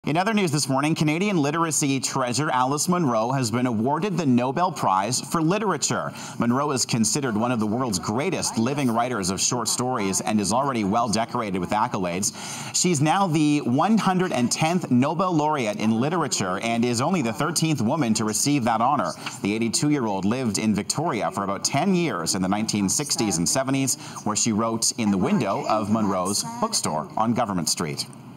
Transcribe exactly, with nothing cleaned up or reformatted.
In other news this morning, Canadian literacy treasure Alice Munro has been awarded the Nobel Prize for Literature. Munro is considered one of the world's greatest living writers of short stories and is already well decorated with accolades. She's now the one hundred tenth Nobel laureate in literature and is only the thirteenth woman to receive that honor. The eighty-two-year-old lived in Victoria for about ten years in the nineteen sixties and seventies, where she wrote in the window of Munro's bookstore on Government Street.